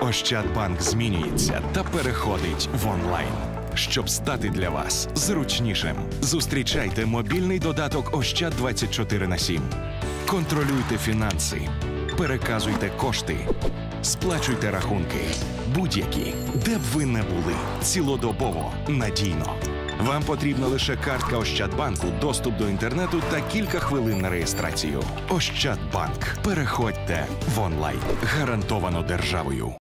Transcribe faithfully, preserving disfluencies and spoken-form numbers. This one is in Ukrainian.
Ощадбанк змінюється та переходить в онлайн. Щоб стати для вас зручнішим, зустрічайте мобільний додаток Ощад двадцять чотири на сім. Контролюйте фінанси, переказуйте кошти, сплачуйте рахунки. Будь-які, де б ви не були, цілодобово, надійно. Вам потрібна лише картка Ощадбанку, доступ до інтернету та кілька хвилин на реєстрацію. Ощадбанк. Переходьте в онлайн. Гарантовано державою.